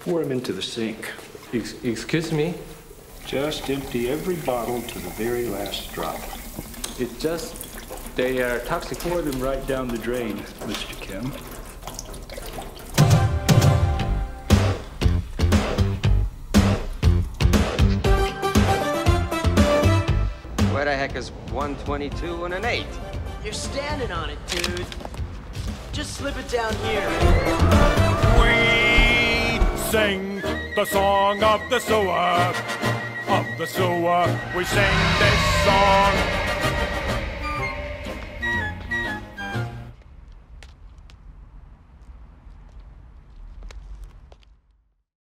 Pour them into the sink. Excuse me? Just empty every bottle to the very last drop. It's just they are toxic. Pour them right down the drain, Mr. Kim. Where the heck is 122 and an 8? You're standing on it, dude. Just slip it down here. We sing the song of the sewer. Of the sewer, we sing this song.